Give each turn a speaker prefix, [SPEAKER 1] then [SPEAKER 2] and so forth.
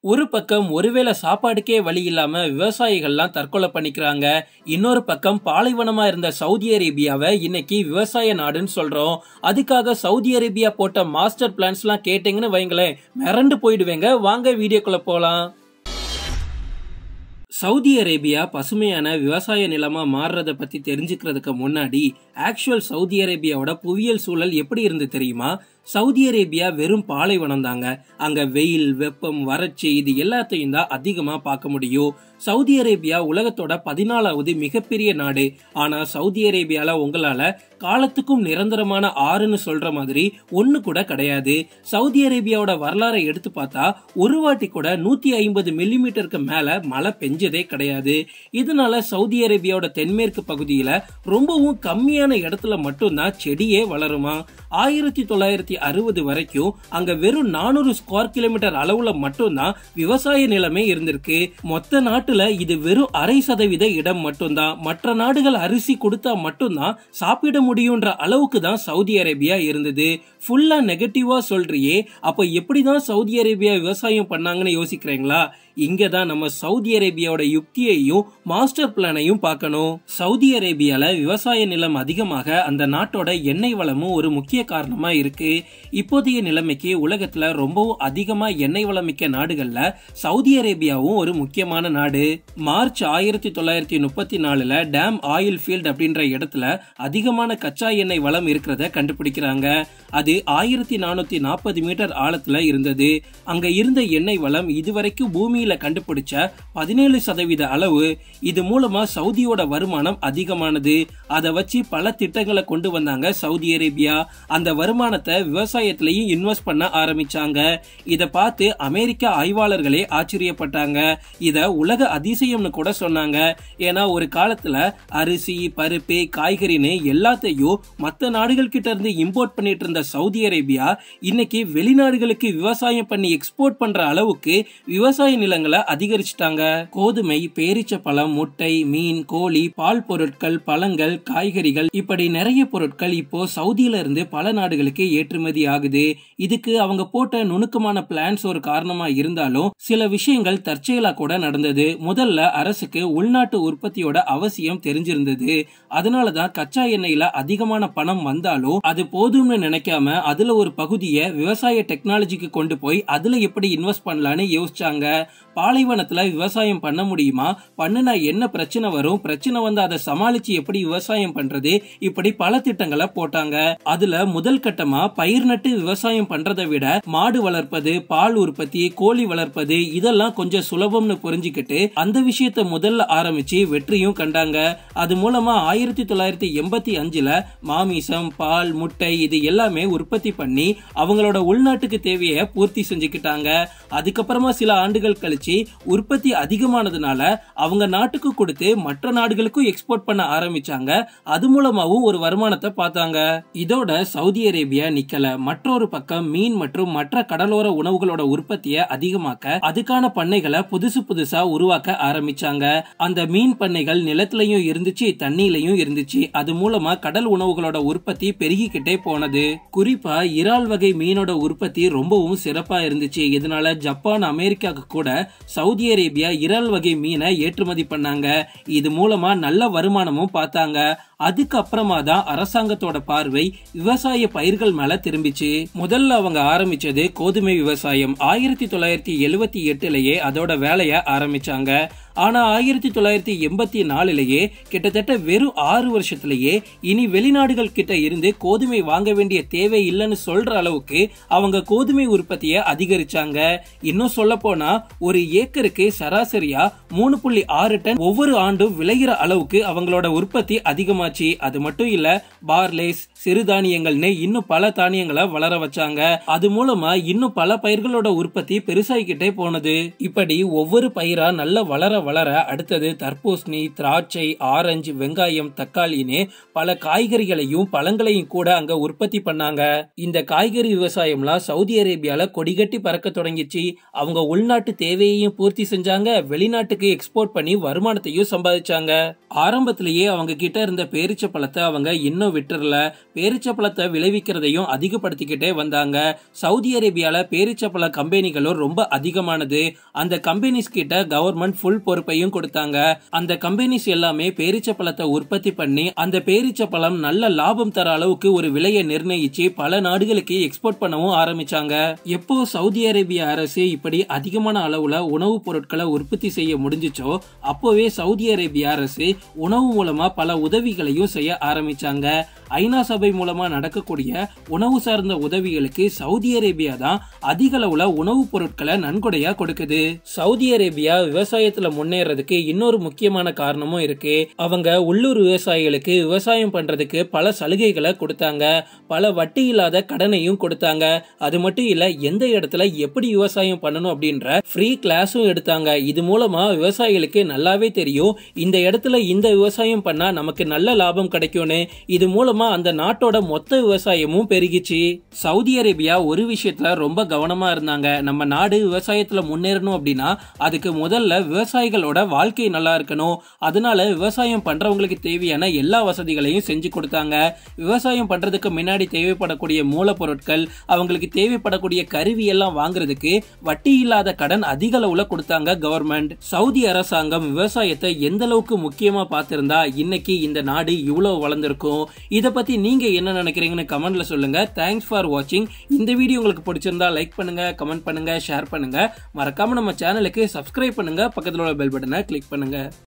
[SPEAKER 1] ஒரு பக்கம் ஒருவேளை சாப்பாடுக்கே வழி இல்லாம விவசாயிகள்லாம் தற்கொலை பண்ணிக்கிறாங்க. இன்னொரு பக்கம் பாலைவனமா இருந்த சவுதி அரேபியாவை இன்னைக்கு விவசாய நாடுன்னு சொல்றோம். அதுக்காக சவுதி அரேபியா போட்ட மாஸ்டர் பிளான்ஸ் எல்லாம் கேட்டீங்கன்னு வைங்களேன், மிரண்டு போயிடுவேங்க. வாங்க வீடியோக்குள்ள போலாம். சவுதி அரேபியா பசுமையான விவசாய நிலமா மாறுறத பத்தி தெரிஞ்சுக்கிறதுக்கு முன்னாடி ஆக்சுவல் சவுதி அரேபியாவோட புவியியல் சூழல் எப்படி இருந்து தெரியுமா? சவுதி அரேபியா வெறும் பாலைவனம் தாங்க. அங்க வெயில், வெப்பம், வறட்சி இது எல்லாத்தையும் தான் அதிகமா பார்க்க முடியும். சவுதி அரேபியா உலகத்தோட 14வது மிகப்பெரிய நாடு. ஆனா சவுதி அரேபியால உங்களால காலத்துக்கும் நிரந்தரமான ஆறுன்னு சொல்ற மாதிரி ஒண்ணு கூட கிடையாது. சவுதி அரேபியாவோட வரலாறை எடுத்து பார்த்தா ஒரு வாட்டி கூட 150 மில்லிமீட்டருக்கு மேல மழை பெஞ்சதே கிடையாது. இதனால சவுதி அரேபியாவோட தென்மேற்கு பகுதியில ரொம்பவும் கம்மியான இடத்துல மட்டும்தான் செடியே வளருமா. 1960 வரைக்கும் அங்க வெறும் 400 ஸ்கொயர் கிலோமீட்டர் அளவுல மட்டும்தான் விவசாய நிலமே இருந்திருக்கு. மொத்த நாட்டுல இது வெறும் 0.5% இடம் மட்டும்தான். மற்ற நாடுகள் அரிசி கொடுத்தா மட்டும்தான் சாப்பிட முடியும்ன்ற அளவுக்கு தான் சவுதி அரேபியா இருந்தது. ஃபுல்லா நெகட்டிவா சொல்றியே, அப்ப எப்படிதான் சவுதி அரேபியா விவசாயம் பண்ணாங்கன்னு யோசிக்கிறீங்களா? இங்கதான் நம்ம சவுதி அரேபியாவோட யுக்தியையும் மாஸ்டர் பிளானையும் பார்க்கணும். சவுதி அரேபியால விவசாய நிலம் அதிகமாக அந்த நாட்டோட எண்ணெய் வளமும் ஒரு முக்கிய காரணமா இருக்கு. இப்போதைய நிலைமைக்கு உலகத்துல ரொம்பவும் அதிகமா எண்ணெய் வளம் மிக்க நாடுகள்ல சவுதி அரேபியாவும் ஒரு முக்கியமான நாடு. மார்ச் 1934 டேம் ஆயில் ஃபீல்ட் அப்படின்ற இடத்துல அதிகமான கச்சா எண்ணெய் வளம் இருக்கிறத கண்டுபிடிக்கிறாங்க. அது 1440 மீட்டர் ஆழத்துல இருந்தது. அங்க இருந்த எண்ணெய் வளம் இதுவரைக்கும் பூமியில கண்டுபிடிச்ச 17% அளவு. இது மூலமா சவுதியோட வருமானம் அதிகமானது. அதை வச்சு பல திட்டங்களை கொண்டு வந்தாங்க சவுதி அரேபியா. அந்த வருமானத்தை விவசாயத்திலையும் இன்வெஸ்ட் பண்ண ஆரம்பிச்சாங்க. இத பார்த்து அமெரிக்க ஆய்வாளர்களே ஆச்சரியப்பட்டாங்க. இத உலக அதிசயம்னு கூட சொன்னாங்க. ஏன்னா ஒரு காலத்துல அரிசி, பருப்பு, காய்கறின்னு எல்லாத்தையும் மற்ற நாடுகள் கிட்ட இருந்து இம்போர்ட் பண்ணிட்டு இருந்த சவுதி அரேபியா இன்னைக்கு வெளிநாடுகளுக்கு விவசாயம் பண்ணி எக்ஸ்போர்ட் பண்ற அளவுக்கு விவசாய நிலங்களை அதிகரிச்சுட்டாங்க. கோதுமை, பேரிச்சப்பழம், முட்டை, மீன், கோழி, பால் பொருட்கள், பழங்கள், காய்கறிகள் இப்படி நிறைய பொருட்கள் இப்போ சவுதியில இருந்து பல நாடுகளுக்கு ஏற்றுமதி ஆகுது. இதுக்கு அவங்க போட்ட நுணுக்கமான பிளான்ஸ் ஒரு காரணமா இருந்தாலும் சில விஷயங்கள் தற்செயலா கூட நடந்தது. முதல்ல அரசுக்கு உள்நாட்டு உற்பத்தியோட அவசியம் தெரிஞ்சிருந்தது. அதனாலதான் கச்சா எண்ணெயில அதிகமான பணம் வந்தாலும் அது போதும்னு நினைக்காம அதுல ஒரு பகுதியை விவசாய டெக்னாலஜிக்கு கொண்டு போய் அதுல எப்படி இன்வெஸ்ட் பண்ணலான்னு யோசிச்சாங்க. பாலைவனத்துல விவசாயம் பண்ண முடியுமா? பண்ணுனா என்ன பிரச்சனை வரும்? பிரச்சனை வந்து அதை சமாளிச்சு எப்படி விவசாயம் பண்றது? இப்படி பல திட்டங்களை போட்டாங்க. அதுல முதல் கட்டமா பயிர் நட்டு விவசாயம் பண்றதை விட மாடு வளர்ப்பது, பால் உற்பத்தி, கோழி வளர்ப்பது இதெல்லாம் கொஞ்சம் சுலபம்னு புரிஞ்சுக்கிட்டு அந்த விஷயத்த முதல்ல ஆரம்பிச்சு வெற்றியும் கண்டாங்க. அது மூலமா 1985 மாமிசம், பால், முட்டை இது எல்லாமே உற்பத்தி பண்ணி அவங்களோட உள்நாட்டுக்கு தேவையை பூர்த்தி செஞ்சுக்கிட்டாங்க. அதுக்கப்புறமா சில ஆண்டுகள் கழிச்சு உற்பத்தி அதிகமானதுனால அவங்க நாட்டுக்கு கொடுத்து மற்ற நாடுகளுக்கும் எக்ஸ்போர்ட் பண்ண ஆரம்பிச்சாங்க. அது மூலமாவும் ஒரு வருமானத்தை பார்த்தாங்க. இதோட சவுதி அரேபியா நிக்கல. மற்றொரு பக்கம் மீன் மற்றும் மற்ற கடலோர உணவுகளோட உற்பத்தியை அதிகமாக்க அதுக்கான பண்ணைகளை புதுசா உருவாக்க ஆரம்பிச்சாங்க. அந்த மீன் பண்ணைகள் நிலத்திலையும் இருந்துச்சு, தண்ணியிலையும் இருந்துச்சு. அது மூலமா கடல் உணவுகளோட உற்பத்தி பெருகிக்கிட்டே போனது. குறிப்பா இறால் வகை மீனோட உற்பத்தி ரொம்பவும் சிறப்பா இருந்துச்சு. இதனால ஜப்பான், அமெரிக்காவுக்கு கூட சவுதி அரேபியா இறால் வகை மீனை ஏற்றுமதி பண்ணாங்க. இது மூலமா நல்ல வருமானமும் பார்த்தாங்க. அதுக்கப்புறமா தான் அரசாங்கத்தோட பார்வை விவசாய பயிர்கள் மேல திரும்பிச்சு. முதல்ல அவங்க ஆரம்பிச்சது கோதுமை விவசாயம். 1978 அதோட வேலைய ஆரம்பிச்சாங்க. ஆனா 1984 கிட்டத்தட்ட வெறும் 6 வருஷத்திலேயே இனி வெளிநாடுகள் கிட்ட இருந்து கோதுமை வாங்க வேண்டிய தேவை இல்லைன்னு சொல்ற அளவுக்கு அவங்க கோதுமை உற்பத்தியை அதிகரிச்சாங்க. இன்னும் சொல்ல போனா ஒரு ஏக்கருக்கு சராசரியா 3.6 டன் ஒவ்வொரு ஆண்டும் விளைகிற அளவுக்கு அவங்களோட உற்பத்தி அதிகமாச்சு. அது மட்டும் இல்ல, பார்லேஸ், சிறுதானியங்கள்னு இன்னும் பல தானியங்களை வளர வச்சாங்க. அது மூலமா இன்னும் பல பயிர்களோட உற்பத்தி பெருசாகிக்கிட்டே போனது. இப்படி ஒவ்வொரு பயிரா நல்ல வளர வளர அடுத்தது தர்பூசணி, திராட்சை, ஆரஞ்சு, வெங்காயம், தக்காளின்னு பல காய்கறிகளையும் பழங்களையும் கூட அங்க உற்பத்தி பண்ணாங்க. இந்த காய்கறி விவசாயம்லாம் சவுதி அரேபியால கொடிகட்டி பறக்க தொடங்கிச்சு. அவங்க உள்நாட்டு தேவையையும் பூர்த்தி செஞ்சாங்க, வெளிநாட்டுக்கு எக்ஸ்போர்ட் பண்ணி வருமானத்தையும் சம்பாதிச்சாங்க. ஆரம்பத்திலேயே அவங்க கிட்ட இருந்த பேரிச்ச பழத்தை அவங்க இன்னும் விட்டுறல. பேரிச்ச பழத்தை விளைவிக்கிறதையும் அதிகப்படுத்திக்கிட்டே வந்தாங்க. சவுதி அரேபியால பேரிச்சப்பழ கம்பெனிகளும் ரொம்ப அதிகமானது. அந்த கம்பெனிஸ் கிட்ட கவர்மெண்ட் ஃபுல் பொறுப்பையும் கொடுத்தாங்க. அந்த கம்பெனிஸ் எல்லாமே பேரிச்சப்பழத்தை உற்பத்தி பண்ணி அந்த பேரிச்சப்பழம் நல்ல லாபம் தர அளவுக்கு ஒரு விலையை நிர்ணயிச்சு பல நாடுகளுக்கு எக்ஸ்போர்ட் பண்ணவும் ஆரம்பிச்சாங்க. எப்போ சவுதி அரேபிய அரசு இப்படி அதிகமான அளவுல உணவுப் பொருட்களை உற்பத்தி செய்ய முடிஞ்சிச்சோ அப்போவே சவுதி அரேபிய அரசு உணவு மூலமா பல உதவிகளையும் செய்ய ஆரம்பிச்சாங்க. ஐநா சபை மூலமா நடக்கக்கூடிய உணவு சார்ந்த உதவிகளுக்கு சவுதி அரேபியா தான் அதிக அளவுல உணவுப் பொருட்களை நன்கொடையா கொடுக்குது. சவுதி அரேபியா விவசாயத்துல முன்னேறதுக்கு இன்னொரு முக்கியமான காரணமும் இருக்கு. அவங்க உள்ளூர் விவசாயிகளுக்கு விவசாயம் பண்றதுக்கு பல சலுகைகளை கொடுத்தாங்க, பல வட்டி இல்லாத கடனையும் கொடுத்தாங்க. அது மட்டும் இல்ல, எந்த இடத்துல எப்படி விவசாயம் பண்ணணும் அப்படின்ற ஃப்ரீ கிளாஸும் எடுத்தாங்க. இது மூலமா விவசாயிகளுக்கு நல்லாவே தெரியும் இந்த இடத்துல இந்த விவசாயம் பண்ணா நமக்கு நல்ல லாபம் கிடைக்கும்னு. இது மூலமா அந்த நாட்டோட மொத்த விவசாயமும் பெருகிச்சு. சவுதி அரேபியா ஒரு விஷயத்துல ரொம்ப கவனமா இருந்தாங்க. நம்ம நாடு விவசாயத்துல முன்னேறணும் அப்படின்னா அதுக்கு முதல்ல விவசாயிகளோட வாழ்க்கை நல்லா இருக்கணும். அதனால விவசாயம் பண்றவங்களுக்கு தேவையான எல்லா வசதிகளையும் செஞ்சு கொடுத்தாங்க. விவசாயம் பண்றதுக்கு முன்னாடி தேவைப்படக்கூடிய மூலப்பொருட்கள், அவங்களுக்கு தேவைப்படக்கூடிய கருவி எல்லாம் வாங்குறதுக்கு வட்டி இல்லாத கடன் அதிக அளவுல கொடுத்தாங்க கவர்மெண்ட். சவுதி அரசாங்கம் விவசாயத்தை எந்த அளவுக்கு முக்கியமா பார்த்திருந்தா இன்னைக்கு இந்த நாடு இவ்வளவு வளர்ந்திருக்கும். இத பத்தி நீங்க என்ன நினைக்கிறீங்கன்னு கமெண்ட்ல சொல்லுங்க. தேங்க்ஸ் ஃபார் வாட்சிங். இந்த வீடியோ உங்களுக்கு பிடிச்சிருந்தா லைக் பண்ணுங்க, கமெண்ட் பண்ணுங்க, ஷேர் பண்ணுங்க. மறக்காம நம்ம சேனலுக்கு சப்ஸ்கிரைப் பண்ணுங்க, பக்கத்துல உள்ள பெல் பட்டனை கிளிக் பண்ணுங்க.